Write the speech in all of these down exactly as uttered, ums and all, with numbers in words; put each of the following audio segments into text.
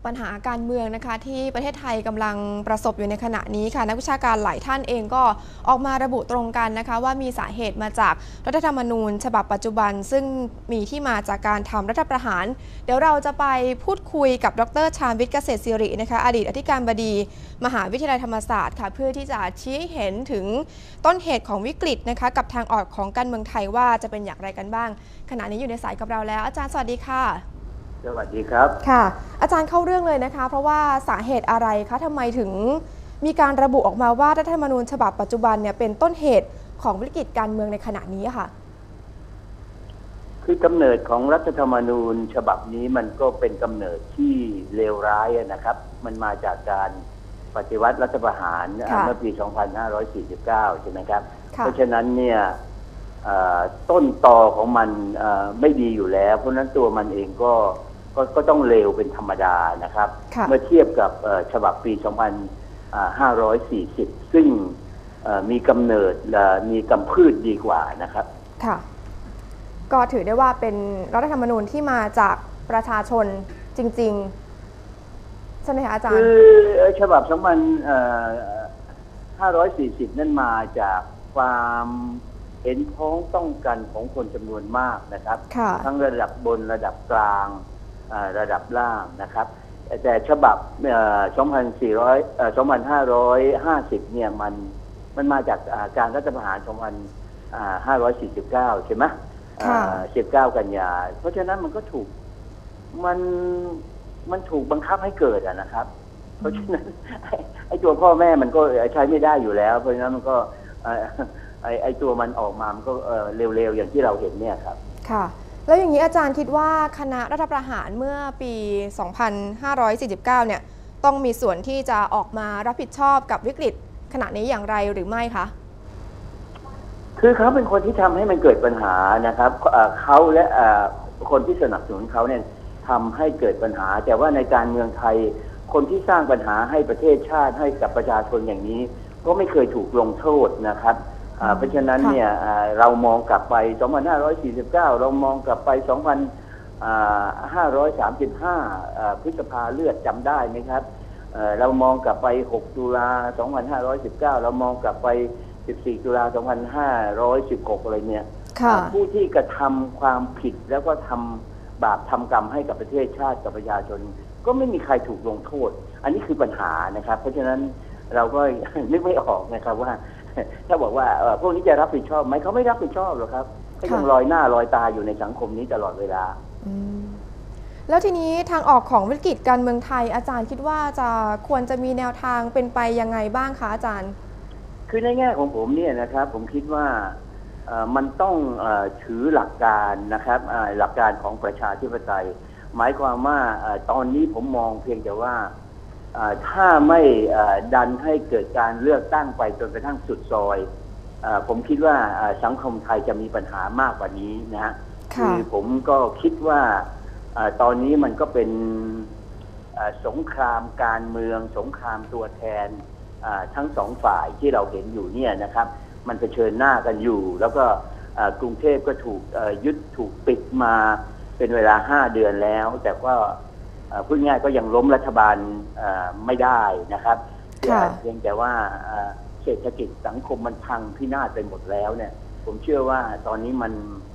ปัญหาการเมืองนะคะที่ประเทศไทยกำลังประสบอยู่ในขณะนี้ค่ะนักวิชาการหลายท่านเองก็ออกมาระบุตรงกันนะคะว่ามีสาเหตุมาจากรัฐธรรมนูญฉบับปัจจุบันซึ่งมีที่มาจากการทำรัฐประหารเดี๋ยวเราจะไปพูดคุยกับดร.ชาญวิทย์เกษตรศิรินะคะอดีตอธิการบดีมหาวิทยาลัยธรรมศาสตร์ค่ะเพื่อที่จะชี้เห็นถึงต้นเหตุของวิกฤตนะคะกับทางออกของการเมืองไทยว่าจะเป็นอย่างไรกันบ้างขณะนี้อยู่ในสายกับเราแล้วอาจารย์สวัสดีค่ะสวัสดีครับค่ะอาจารย์เข้าเรื่องเลยนะคะเพราะว่าสาเหตุอะไรคะทำไมถึงมีการระบุออกมาว่ารัฐธรรมนูญฉบับปัจจุบันเนี่ยเป็นต้นเหตุของวิกฤตการเมืองในขณะนี้ค่ะคือกำเนิดของรัฐธรรมนูญฉบับนี้มันก็เป็นกำเนิดที่เลวร้ายนะครับมันมาจากการปฏิวัติรัฐประหารเมื่อปี สองพันห้าร้อยสี่สิบเก้า ใช่ไหมครับเพราะฉะนั้นเนี่ยต้นตอของมันไม่ดีอยู่แล้วเพราะนั้นตัวมันเองก็ก็ก็ต้องเลวเป็นธรรมดานะครับเมื่อเทียบกับฉบับปี สองพันห้าร้อยสี่สิบ ซึ่งมีกำเนิดมีกำพืชดีกว่านะครับค่ะก็ถือได้ว่าเป็นรัฐธรรมนูญที่มาจากประชาชนจริงๆใช่ไหมคะอาจารย์คือฉบับ สองพันห้าร้อยสี่สิบ นั่นมาจากความเห็นพ้องต้องกันของคนจำนวนมากนะครับทั้งระดับบนระดับกลางระดับล่างนะครับแต่ฉบับ สองพันห้าร้อยห้าสิบ เนี่ยมันมันมาจากการรัฐประหาร สองพันห้าร้อยสี่สิบเก้า ใช่ไหมสิบเก้า กันยาเพราะฉะนั้นมันก็ถูกมันมันถูกบังคับให้เกิดอะนะครับเพราะฉะนั้นไอ้ตัวพ่อแม่มันก็ใช้ไม่ได้อยู่แล้วเพราะฉะนั้นมันก็ไอ้ไอ้ตัวมันออกมามันก็เร็วๆอย่างที่เราเห็นเนี่ยครับค่ะแล้วอย่างนี้อาจารย์คิดว่าคณะรัฐประหารเมื่อปี สองพันห้าร้อยสี่สิบเก้า เนี่ยต้องมีส่วนที่จะออกมารับผิดชอบกับวิกฤตขณะนี้อย่างไรหรือไม่คะคือเขาเป็นคนที่ทำให้มันเกิดปัญหานะครับเขาและคนที่สนับสนุนเขาเนี่ยทำให้เกิดปัญหาแต่ว่าในการเมืองไทยคนที่สร้างปัญหาให้ประเทศชาติให้กับประชาชนอย่างนี้ก็ไม่เคยถูกลงโทษนะครับเพราะฉะนั้นเนี่ยเรามองกลับไป สองพันห้าร้อยสี่สิบเก้า เรามองกลับไป สองพันห้าร้อยสามสิบห้า พฤษภาเลือดจำได้ไหมครับเรามองกลับไป หก ตุลา สองพันห้าร้อยสิบเก้า เรามองกลับไป สิบสี่ ตุลา สองพันห้าร้อยสิบหก อะไรเนี่ยผู้ที่กระทำความผิดแล้วก็ทำบาปทำกรรมให้กับประเทศชาติกับประชาชนก็ไม่มีใครถูกลงโทษอันนี้คือปัญหานะครับเพราะฉะนั้นเราก็นึกไม่ออกนะครับว่าถ้าบอกว่าพวกนี้จะรับผิดชอบไหมเขาไม่รับผิดชอบหรอกครับก็ยังลอยหน้าลอยตาอยู่ในสังคมนี้ตลอดเวลาแล้วทีนี้ทางออกของวิกฤตการเมืองไทยอาจารย์คิดว่าจะควรจะมีแนวทางเป็นไปยังไงบ้างคะอาจารย์คือในแง่ของผมเนี่ยนะครับผมคิดว่ามันต้องถือหลักการนะครับหลักการของประชาธิปไตยหมายความว่าตอนนี้ผมมองเพียงแต่ว่าถ้าไม่ดันให้เกิดการเลือกตั้งไปจนกระทั่งสุดซอยผมคิดว่าสังคมไทยจะมีปัญหามากกว่านี้นะฮะคือผมก็คิดว่าตอนนี้มันก็เป็นสงครามการเมืองสงครามตัวแทนทั้งสองฝ่ายที่เราเห็นอยู่เนี่ยนะครับมันเผชิญหน้ากันอยู่แล้วก็กรุงเทพก็ถูกยึดถูกปิดมาเป็นเวลาห้าเดือนแล้วแต่ก็พูดง่ายก็ยังล้มรัฐบาลไม่ได้นะครับเพียงแต่ว่าเศรษฐกิจสังคมมันพังพินาศไปหมดแล้วเนี่ยผมเชื่อว่าตอนนี้มัน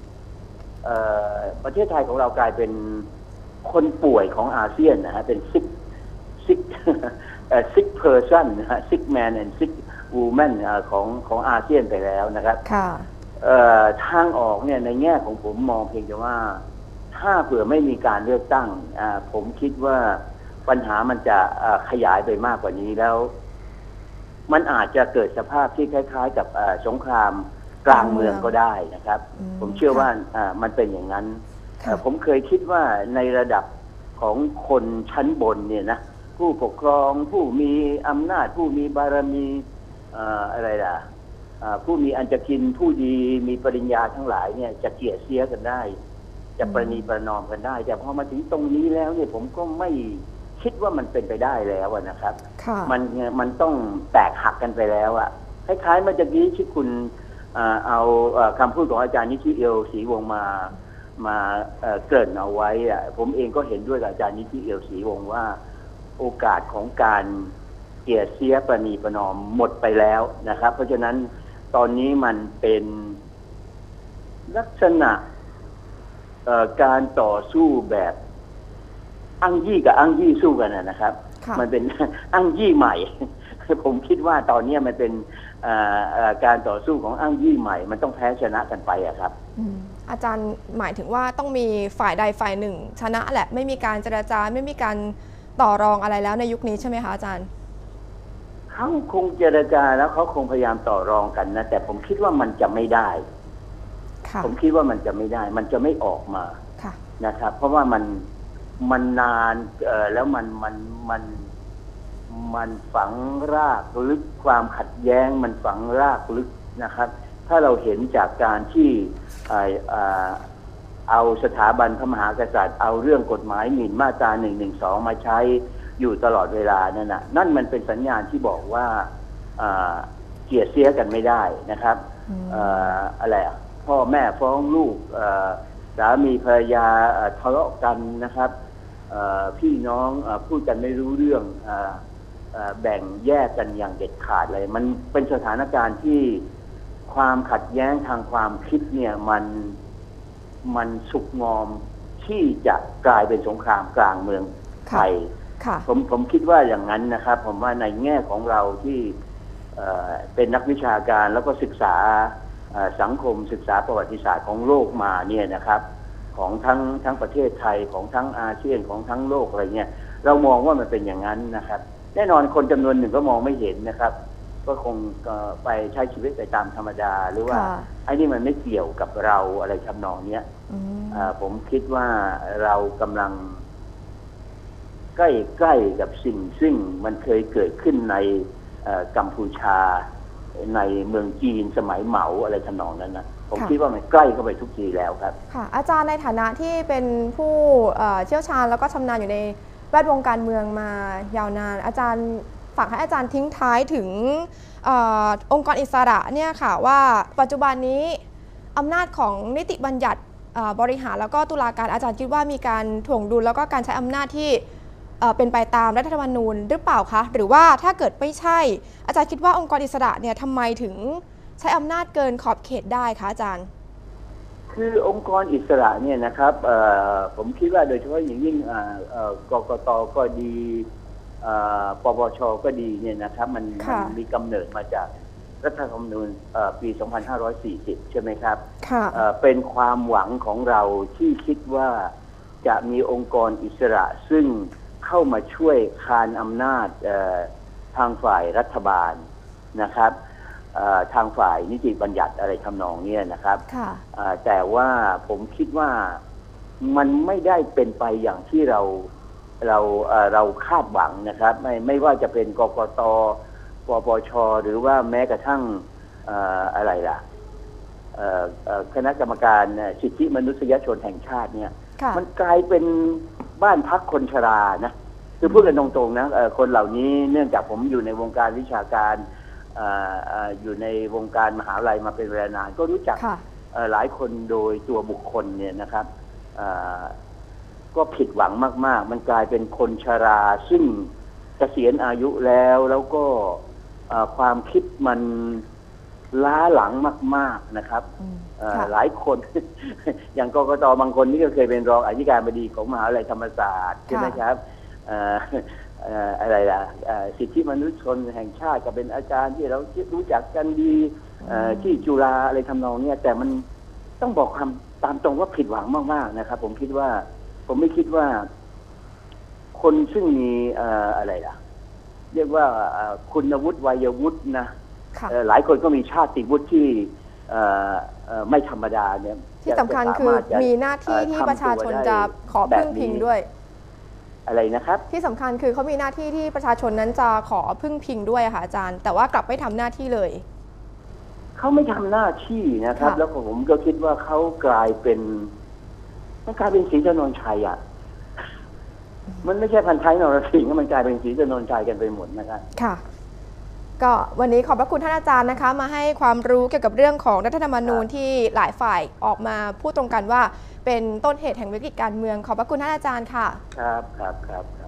ประเทศไทยของเรากลายเป็นคนป่วยของอาเซียนนะฮะเป็นซิกซิกซิกเพอร์ซันนะฮะซิกแมนแอนด์ซิกวูแมนของของอาเซียนไปแล้วนะครับทางออกเนี่ยในแง่ของผมมองเพียงแต่ว่าถ้าเผื่อไม่มีการเลือกตั้งผมคิดว่าปัญหามันจะขยายไปมากกว่านี้แล้วมันอาจจะเกิดสภาพที่คล้ายๆกับสงครามกลางเมืองก็ได้นะครับผมเชื่อว่ามันเป็นอย่างนั้นผมเคยคิดว่าในระดับของคนชั้นบนเนี่ยนะผู้ปกครองผู้มีอำนาจผู้มีบารมีอะไรล่ะผู้มีอันจะกินผู้ดีมีปริญญาทั้งหลายเนี่ยจะเกลี่ยเสียกันได้จะประนีประนอมกันได้แต่พอมาถึงตรงนี้แล้วเนี่ยผมก็ไม่คิดว่ามันเป็นไปได้แล้วนะครับมันมันต้องแตกหักกันไปแล้วอะคล้ายๆเมื่อกี้ที่คุณเอาคำพูดของอาจารย์นิธิเอียวศรีวงศ์มา มาเกริ่นเอาไว้อะผมเองก็เห็นด้วยกับอาจารย์นิธิเอียวศรีวงศ์ว่าโอกาสของการเกลี่ยเสียประนีประนอมหมดไปแล้วนะครับเพราะฉะนั้นตอนนี้มันเป็นลักษณะการต่อสู้แบบอ้างยี่กับอ้างยี่สู้กันนะครับมันเป็นอ้างยี่ใหม่ผมคิดว่าตอนนี้มันเป็นการต่อสู้ของอ้างยี่ใหม่มันต้องแพ้ชนะกันไปอะครับอาจารย์หมายถึงว่าต้องมีฝ่ายใดฝ่ายหนึ่งชนะแหละไม่มีการเจรจาไม่มีการต่อรองอะไรแล้วในยุคนี้ใช่ไหมคะอาจารย์เขาคงเจรจาแล้วเขาคงพยายามต่อรองกันนะแต่ผมคิดว่ามันจะไม่ได้ผมคิดว่ามันจะไม่ได้มันจะไม่ออกมานะครับเพราะว่ามันมันนานแล้วมันมันมันมันฝังรากลึกความขัดแย้งมันฝังรากลึกนะครับถ้าเราเห็นจากการที่เอาสถาบันพระมหากษัตริย์เอาเรื่องกฎหมายหมิ่นมาตราหนึ่งหนึ่งสองมาใช้อยู่ตลอดเวลานั่นนะนั่นมันเป็นสัญญาณที่บอกว่าเกลียดเสียกันไม่ได้นะครับอะไรอ่ะพ่อแม่ฟ้องลูกสามีภรรยาทะเลาะกันนะครับพี่น้องพูดกันไม่รู้เรื่องแบ่งแยกกันอย่างเด็ดขาดเลยมันเป็นสถานการณ์ที่ความขัดแย้งทางความคิดเนี่ยมันมันสุกงอมที่จะกลายเป็นสงครามกลางเมืองไทยผมผมคิดว่าอย่างนั้นนะครับผมว่าในแง่ของเราที่เป็นนักวิชาการแล้วก็ศึกษาสังคมศึกษาประวัติศาสตร์ของโลกมาเนี่ยนะครับของทั้งทั้งประเทศไทยของทั้งอาเซียนของทั้งโลกอะไรเงี้ยเรามองว่ามันเป็นอย่างนั้นนะครับแน่นอนคนจำนวนหนึ่งก็มองไม่เห็นนะครับก็คงไปใช้ชีวิตไปตามธรรมดาหรือว่าไอ้นี่มันไม่เกี่ยวกับเราอะไรทำนองเนี้ยผมคิดว่าเรากำลังใกล้ใกล้กับสิ่งซึ่งมันเคยเกิดขึ้นในกัมพูชาในเมืองจีนสมัยเหมาอะไรทำนองนั้นนะผมคิดว่ามันใกล้เข้าไปทุกทีแล้วครับค่ะอาจารย์ในฐานะที่เป็นผู้เชี่ยวชาญแล้วก็ชำนาญอยู่ในแวดวงการเมืองมายาวนานอาจารย์ฝากให้อาจารย์ทิ้งท้ายถึงอองค์กรอิสระเนี่ยค่ะว่าปัจจุบันนี้อำนาจของนิติบัญญัติบริหารแล้วก็ตุลาการอาจารย์คิดว่ามีการถ่วงดุลแล้วก็การใช้อำนาจที่เป็นไปตามรัฐธรรมนูญหรือเปล่าคะหรือว่าถ้าเกิดไม่ใช่อาจารย์คิดว่าองค์กรอิสระเนี่ยทำไมถึงใช้อำนาจเกินขอบเขตได้คะอาจารย์คือองค์กรอิสระเนี่ยนะครับผมคิดว่าโดยเฉพาะอย่างยิ่งกกต.ก็ดีปปช.ก็ดีเนี่ยนะครับมันมีกำเนิดมาจากรัฐธรรมนูญปี สองพันห้าร้อยสี่สิบ ใช่ไหมครับเป็นความหวังของเราที่คิดว่าจะมีองค์กรอิสระซึ่งเข้ามาช่วยคานอำนาจทางฝ่ายรัฐบาลนะครับทางฝ่ายนิติบัญญัติอะไรทำนองนี้นะครับแต่ว่าผมคิดว่ามันไม่ได้เป็นไปอย่างที่เราเราเราคาดหวังนะครับไม่ไม่ว่าจะเป็นกกต.ปปช.หรือว่าแม้กระทั่งอะไรล่ะคณะกรรมการสิทธิมนุษยชนแห่งชาติเนี่ยมันกลายเป็นบ้านพักคนชรานะคือพูดกันตรงๆนะคนเหล่านี้เนื่องจากผมอยู่ในวงการวิชาการอยู่ในวงการมหาวิทยาลัยมาเป็นเวลานานก็รู้จักหลายคนโดยตัวบุคคลเนี่ยนะครับก็ผิดหวังมากๆมันกลายเป็นคนชราซึ่งเกษียณอายุแล้วแล้วก็ความคิดมันล้าหลังมากๆนะครับหลายคนอย่างกกต.บางคนนี่ก็เคยเป็นรองอธิการบดีของมหาวิทยาลัยธรรมศาสตร์ใช่ไหมครับอะไรล่ะสิทธิมนุษยชนแห่งชาติก็เป็นอาจารย์ที่เรารู้จักกันดีที่จุฬาอะไรทำนองนี้แต่มันต้องบอกคำตามตรงว่าผิดหวังมากๆนะครับผมคิดว่าผมไม่คิดว่าคนซึ่งมีอะไรล่ะเรียกว่าคุณวุฒิวัยวุฒินะหลายคนก็มีชาติวุฒิที่ไม่ธรรมดาเนี่ยที่สำคัญคือมีหน้าที่ที่ประชาชนจะขอพึ่งพิงด้วยอะไรนะครับที่สำคัญคือเขามีหน้าที่ที่ประชาชนนั้นจะขอพึ่งพิงด้วยค่ะอาจารย์แต่ว่ากลับไม่ทำหน้าที่เลยเขาไม่ทำหน้าที่นะครับแล้วผมก็คิดว่าเขากลายเป็นมันกลายเป็นศรีถนนชัยอ่ะมันไม่ใช่พันท้ายนรสิงห์มันกลายเป็นศรีถนนชัยกันไปหมดนะครับค่ะก็วันนี้ขอบพระคุณท่านอาจารย์นะคะมาให้ความรู้เกี่ยวกับเรื่องของรัฐธรรมนูญที่หลายฝ่ายออกมาพูดตรงกันว่าเป็นต้นเหตุแห่งวิกฤตการเมืองขอบพระคุณท่านอาจารย์ค่ะครับครับครับ